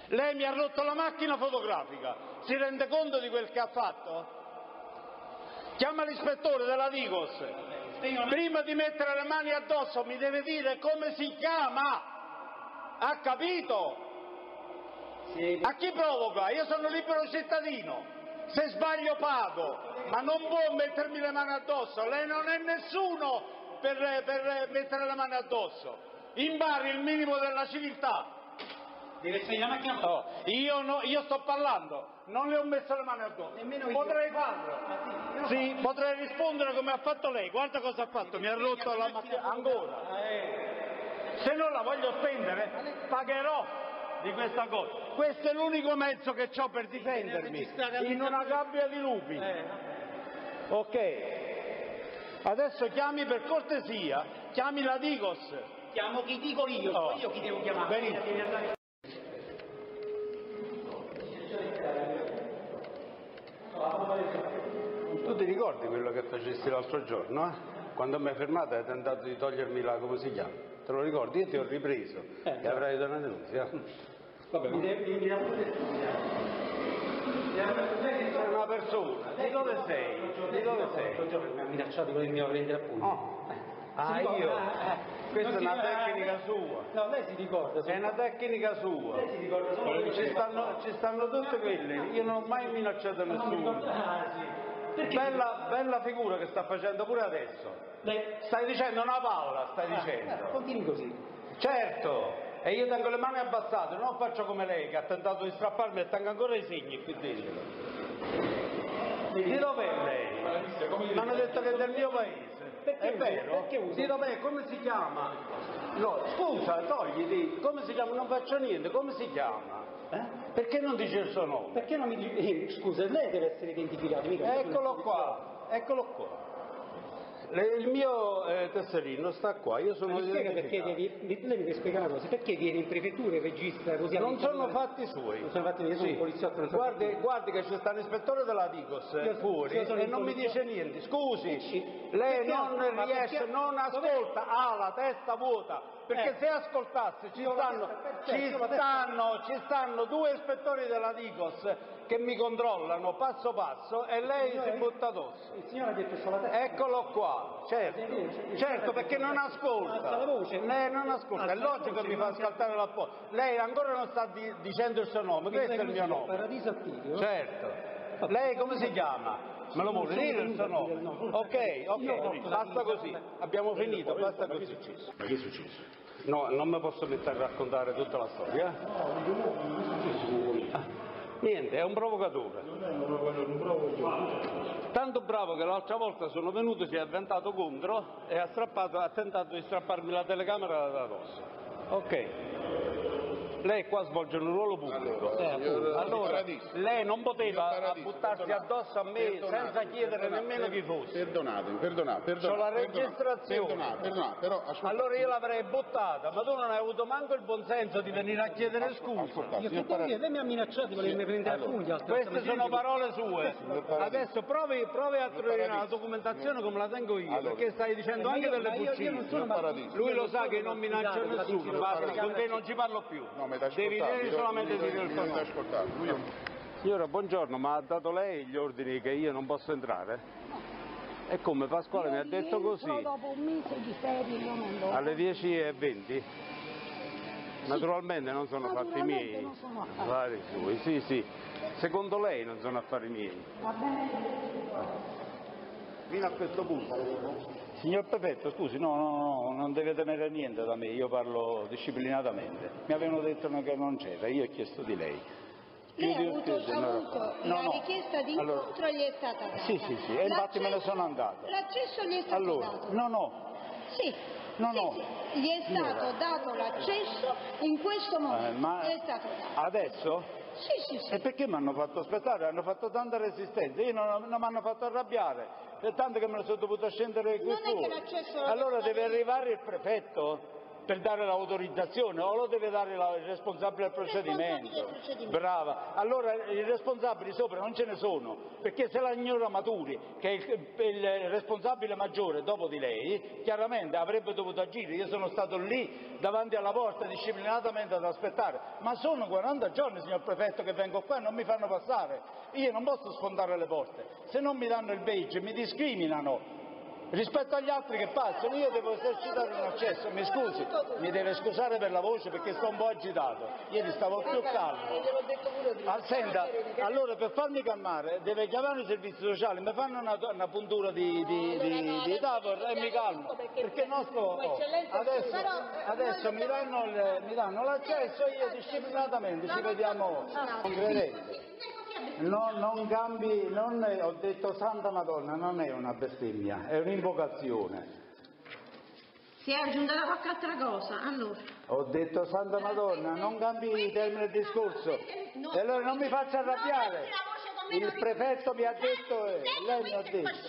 Lei mi ha rotto la macchina fotografica, si rende conto di quel che ha fatto? Chiama l'ispettore della Digos, prima di mettere le mani addosso mi deve dire come si chiama, ha capito? A chi provoca? Io sono libero cittadino, se sbaglio pago, ma non può mettermi le mani addosso, lei non è nessuno per mettere le mani addosso, impari il minimo della civiltà. Io sto parlando, non le ho messo le mani addosso, potrei farlo, sì, potrei rispondere come ha fatto lei, guarda cosa ha fatto, mi ha rotto la macchina ancora, se non la voglio spendere pagherò di questa cosa, questo è l'unico mezzo che ho per difendermi in una gabbia di lupi, ok, adesso chiami per cortesia, chiami la Digos. Chiamo chi dico io, so io chi devo chiamare. Benissimo. Tu ti ricordi quello che facesti l'altro giorno? Quando mi hai fermato hai tentato di togliermi la, come si chiama? Te lo ricordi? Io ti ho ripreso e avrai dato una denunzia. Vabbè, mi dà pure sei una persona, di dove sei? Di dove sei? Mi ha minacciato di volermi prendere a pugni. Questa è una tecnica sua. No, lei si ricorda. È una tecnica sua. Lei si ricorda solo ci stanno tutte quelle. Io non ho mai minacciato nessuno. Bella figura che sta facendo pure adesso. Stai dicendo una palla, stai dicendo. Continui così. Certo, e io tengo le mani abbassate, non faccio come lei che ha tentato di strapparmi e tengo ancora i segni qui dentro. Di dov'è lei? Mi hanno detto che è del mio paese. È vero? Di dov'è? Come si chiama? No, scusa, togliti. Come si chiama? Non faccio niente. Come si chiama? Perché non dice il suo nome? Perché non mi dice? Scusa, lei deve essere identificato. Eccolo qua, eccolo qua. Il mio tesserino sta qua, io sono perché lei mi deve spiegare una cosa, perché viene in prefettura e registra così? Non sono fatti suoi. Non sono fatti miei, sono un poliziotto. Non guardi che c'è sta l'ispettore della Digos fuori e non mi dice niente. Scusi, lei non riesce, non ascolta, ha la testa vuota, perché se ascoltasse ci stanno due ispettori della Digos che mi controllano passo passo e lei si butta addosso. Il signore ha detto sulla testa. Eccolo qua, certo, perché non ascolta. Lei non ascolta, è logico che mi fa saltare la porta. Lei ancora non sta dicendo il suo nome, questo è il mio nome. Paradiso Attilio. Certo. Lei come si chiama? Me lo vuole dire il suo nome? Ok, basta così, abbiamo finito, basta così. Ma che è successo? No, non mi posso mettere a raccontare tutta la storia. Niente, è un provocatore. Tanto bravo che l'altra volta sono venuto, si è avventato contro e ha tentato di strapparmi la telecamera da addosso. Ok. Lei qua svolge un ruolo pubblico. Allora, lei non poteva buttarsi addosso a me senza chiedere nemmeno chi fosse. Perdonate. C'ho la registrazione. Perdonate, però ascoltate. Allora io l'avrei buttata, ma tu non hai avuto manco il buonsenso di venire a chiedere scusa. Lei mi ha minacciato di volermi prendere a pugni. Queste sono parole sue. Adesso provi a trovare la documentazione come la tengo io, perché stai dicendo anche delle bugie. Lui lo sa che non minaccio nessuno, basta, con te non ci parlo più. Devi solamente dire il suo nome. Signora, buongiorno, ma ha dato lei gli ordini che io non posso entrare? E come Pasquale mi ha detto così? Dopo un mese di ferie io non do. Alle 10:20? Naturalmente non sono fatti miei. Non sono affari suoi, sì. Secondo lei non sono affari miei. Va bene. Fino a questo punto. Signor Prefetto, scusi, no, non deve temere niente da me, io parlo disciplinatamente. Mi avevano detto che non c'era, io ho chiesto di lei. Lei ha avuto la richiesta di incontro gli è stata data. Sì, e infatti me ne sono andato. L'accesso gli è stato dato. No. Sì. Sì. Gli è stato dato l'accesso in questo momento. Ma gli è stato dato. Adesso? Sì. E perché mi hanno fatto aspettare? Hanno fatto tanta resistenza, io non mi hanno fatto arrabbiare, è tanto che me ne sono dovuto scendere qui Non fuori. è che l'accesso Allora deve arrivare il prefetto per dare l'autorizzazione, o lo deve dare il responsabile del procedimento. Brava. Allora i responsabili sopra non ce ne sono, perché se la signora Maturi, che è il responsabile maggiore dopo di lei, chiaramente avrebbe dovuto agire. Io sono stato lì davanti alla porta disciplinatamente ad aspettare, ma sono 40 giorni, signor Prefetto, che vengo qua e non mi fanno passare. Io non posso sfondare le porte, se non mi danno il badge mi discriminano rispetto agli altri che passano. Io devo esercitare un accesso. Mi scusi, mi deve scusare per la voce perché sto un po' agitato, ieri stavo più calmo. Senta, allora per farmi calmare deve chiamare i servizi sociali, mi fanno una puntura di Tavor e mi calmo, perché non sto... adesso mi danno l'accesso e io disciplinatamente ci vediamo. Non credete? Non cambi, ho detto Santa Madonna, non è una bestemmia, è un'invocazione. Si è aggiunta qualche altra cosa, allora. Ho detto Santa Madonna, non cambi il termine del discorso. E allora non mi faccia arrabbiare. Il prefetto mi ha detto, lei mi ha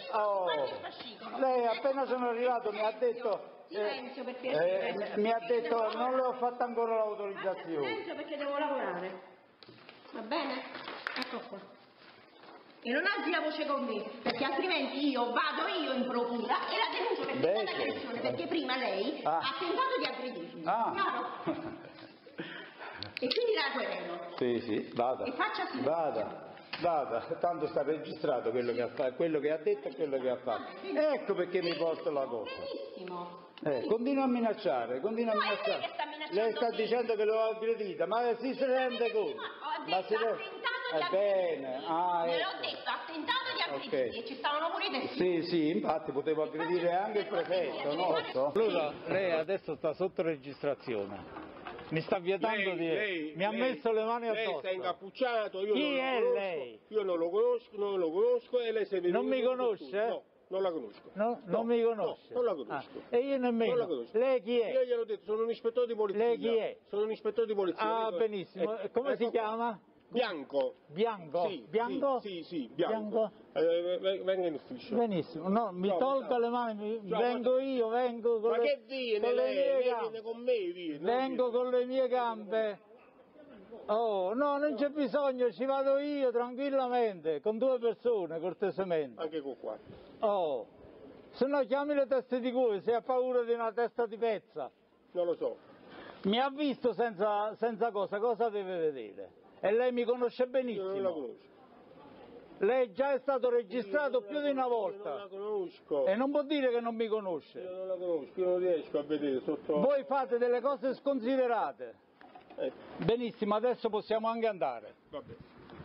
detto, lei appena sono arrivato mi ha detto... Silenzio perché mi ha detto non le ho fatto ancora l'autorizzazione. Silenzio perché devo lavorare. Va bene? Ecco qua. E non alzi la voce con me, perché altrimenti vado io in procura e la denuncio per tentata aggressione, perché prima lei ha tentato di aggredirmi. Chiaro? E quindi la querelo. Sì, vada. E faccia silenzio. Vada, tanto sta registrato quello che ha detto e quello che ha fatto. Ecco perché mi porto la cosa. Benissimo. Continua a minacciare, Lei sta dicendo che l'ho aggredita, ma si rende conto? Ma si rende... bene, Gliel'ho detto, ha tentato di aggredire, ci stavano pure i testimoni. Sì, infatti potevo aggredire anche il prefetto, no? Allora, lei adesso sta sotto registrazione. Mi sta vietando mi ha messo le mani addosso. Lei sta incappucciato, io Chi non è lo conosco, lei? Io non lo conosco e lei si è venuto. Non mi conosce? No, non la conosco. No, non mi conosce? No, non la conosco. E io nemmeno. Non la conosco. Lei chi è? Io gliel'ho detto, sono un ispettore di polizia. Lei chi è? Sono un ispettore di polizia. Ah, benissimo. Come si chiama? Bianco. Bianco? Sì, Bianco? Sì, Bianco. Venga in ufficio. Benissimo, no, mi tolga le mani, vengo io, vengo con ma le... che viene lei? Viene con me, viene. Vengo con le mie gambe. Oh, no, non c'è bisogno, ci vado io tranquillamente, con 2 persone, cortesemente. Anche con 4. Oh, se no chiami le teste di cuoio, se ha paura di una testa di pezza. Non lo so. Mi ha visto senza cosa deve vedere? E lei mi conosce benissimo. Io non la conosco. Lei già è stato registrato più di una volta. Io non la conosco. E non può dire che non mi conosce. Io non la conosco, io non riesco a vedere sotto... Voi fate delle cose sconsiderate. Benissimo, adesso possiamo anche andare. Va bene.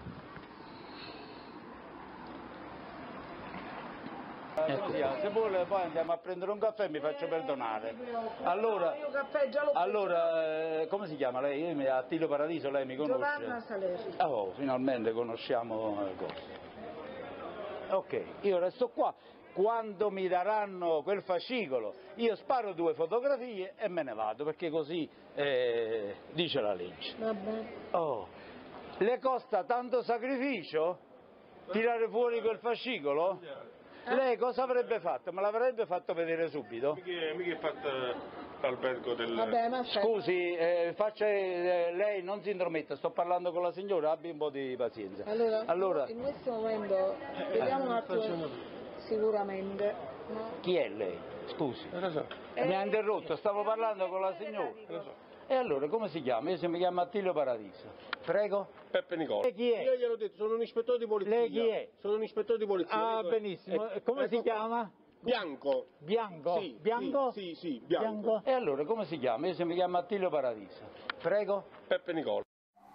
Se vuole poi andiamo a prendere un caffè e mi faccio perdonare. Allora, come si chiama lei? Attilio Paradiso, lei mi conosce? Giovanna Salerno. Oh, finalmente conosciamo cose. Ok, io resto qua. Quando mi daranno quel fascicolo io sparo 2 fotografie e me ne vado, perché così dice la legge. Vabbè. Oh, le costa tanto sacrificio tirare fuori quel fascicolo? Lei cosa avrebbe fatto? Me l'avrebbe fatto vedere subito? Mica è fatto l'albergo del... Vabbè, ma Scusi, lei non si intrometta, sto parlando con la signora, abbi un po' di pazienza. Allora, in questo momento vediamo un attimo sicuramente. No? Chi è lei? Scusi. Mi ha interrotto, stavo parlando con la signora. E allora, come si chiama? Io mi chiamo Attilio Paradiso. Prego? Peppe Nicola. Lei chi è? Io gliel'ho detto, sono un ispettore di polizia. Lei chi è? Sono un ispettore di polizia. Ah, benissimo. Come si chiama? Bianco. Bianco? Sì, Bianco? Sì, Bianco. E allora, come si chiama? Io mi chiamo Attilio Paradiso. Prego? Peppe Nicola.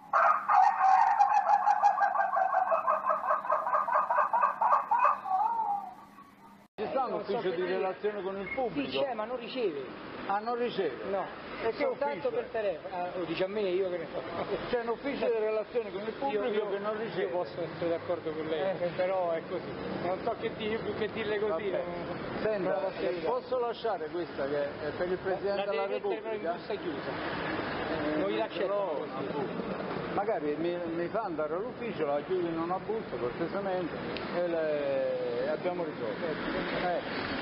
Ci sta un ufficio di relazione con il pubblico? Sì, c'è, ma non riceve. Ah, non riceve? No, E che soltanto ufficio? per telefono. Lo dice a me, io che ne so. C'è un ufficio di relazione con il pubblico che non riceve. Io posso essere d'accordo con lei, però è così. Non so che dire più che dirle così. Senta, posso lasciare questa che è per il Presidente della Repubblica? in busta chiusa. Non gli accetto. Magari mi fa andare all'ufficio, la chiudo in una busta cortesemente e abbiamo risolto.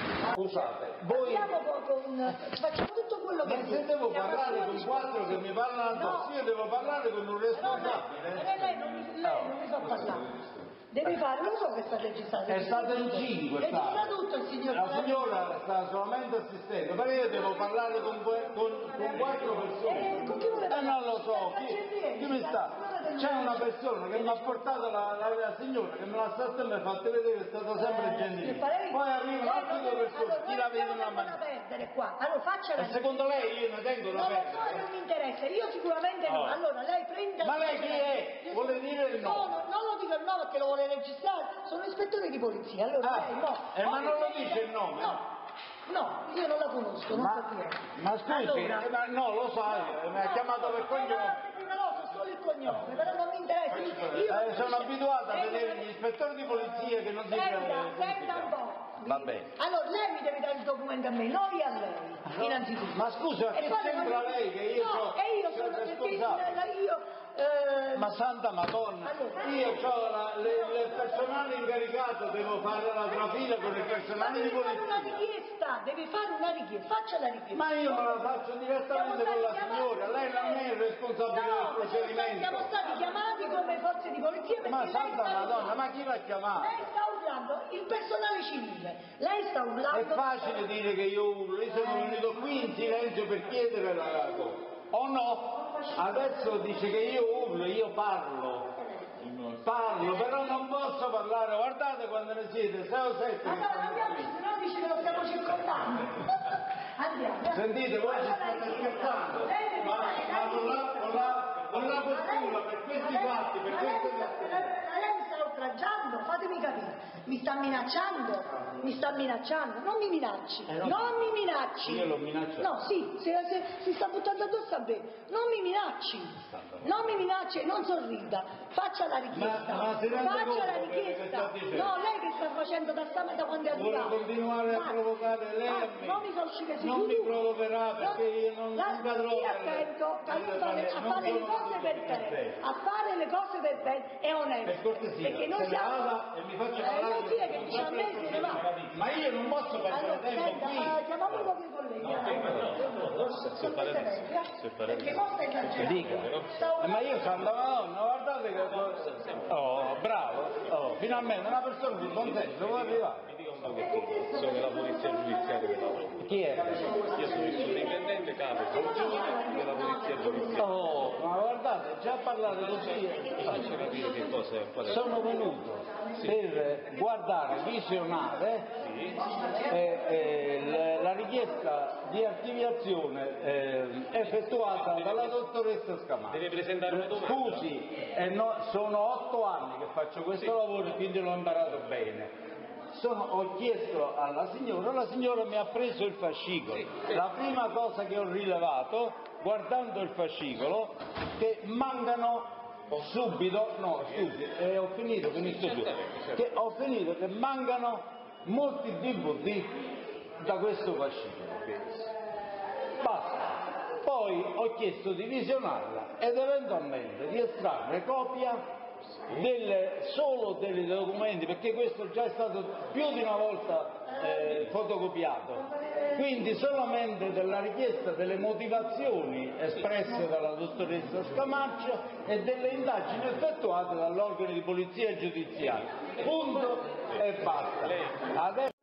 scusate, voi... Facciamo tutto quello che Ma se devo parlare con 4 che mi parlano addosso, io devo parlare con un responsabile. Lei non mi fa parlare. Deve fare, non so che sta registrato. È stato in 5, registra tutto il signor. La signora sta solamente assistendo, però io devo parlare con 4 persone. Con chi vuole non lo so, chi mi sta? C'è una persona che mi ha portato la signora che me l'ha stata e mi ha fatto vedere che è stata sempre gentile. Poi arrivano altre 2 persone, chi la vedono a mano. Perdere qua. Allora faccia E secondo lei io ne tengo da perdere? Non lo so, non mi interessa, io sicuramente no. Allora lei prenda. Ma lei chi è? Vuole dire il no? No, non lo dico il no perché lo vuole registrare, sono ispettore di polizia, allora lei no. Ma non lo dice il nome? No, io non la conosco, non so chi è. Ma scusi, allora, no, lo sai, mi ha chiamato per cognome. No, so solo il cognome, però non mi interessa. Io sono abituato a vedere gli ispettori di polizia che non si senta un po'. Va bene. Allora lei mi deve dare il documento a me, noi a lei, innanzitutto. Ma scusa, che c'entra lei che io sono responsabile? Ma santa Madonna, io ho il personale incaricato, devo fare la trafila con il personale di polizia. Deve fare una richiesta, faccia la richiesta. Ma io me la faccio direttamente con la signora, lei non è responsabile del procedimento. Siamo stati chiamati come forze di polizia perché ma santa Madonna, ma chi l'ha chiamato? Lei sta urlando, il personale civile, lei sta urlando. È facile dire che io urlo, io sono venuto qui in silenzio per chiedere la cosa. O no? Adesso dice che io urlo, io parlo, però non posso parlare, guardate quando ne siete, 6 o 7. Allora andiamo, se no dice che lo stiamo circondando. Andiamo. Sentite, voi ci state scherzando, ma con la postura, per questi fatti, per queste... Lei mi sta oltraggiando, fatemi capire. Mi sta minacciando, non mi minacci, non mi minacci. Io l'ho minacciato. No, sì, si sta buttando addosso a me, non mi minacci e non sorrida, faccia la richiesta, ma si rende conto faccia la richiesta. No, lei che sta facendo da quando è arrivato. Vuole continuare a provocare lei a me. Non mi fa uscire su. Non mi provocherà perché io non cadrò. Stia attento a fare le cose per te, a fare le cose per te è onesto. Per cortesia, perché noi se ne siamo... vada e mi faccia parlare. non dire che dice a me se ne va. Ma io non posso perdere tempo qui. Chiamiamo i propri colleghi. Perché non stai esagerando. Dica. Ma io santa Madonna, guardate che... Oh, bravo. Finalmente una persona di buon senso può arrivare. Mi dica un pochettino, sono della polizia giudiziaria che lavoro. Chi è? Io sono il sovrintendente capo della polizia giudiziaria. Oh, ma guardate, già parlare così. Faccio capire che cosa. Sono venuto per guardare, visionare la richiesta di archiviazione effettuata dalla dottoressa Scamaccio. Deve presentare una domanda. Scusi, sono 8 anni che faccio questo lavoro e quindi l'ho imparato bene. Ho chiesto alla signora, la signora mi ha preso il fascicolo. La prima cosa che ho rilevato, guardando il fascicolo, che mancano subito, finisco subito, che ho finito che mancano molti DVD da questo fascicolo. Basta. Poi ho chiesto di visionarla ed eventualmente di estrarre copia solo dei documenti, perché questo già è stato più di una volta fotocopiato, quindi solamente della richiesta delle motivazioni espresse dalla dottoressa Scamaccio e delle indagini effettuate dall'organo di polizia giudiziaria. Punto e basta.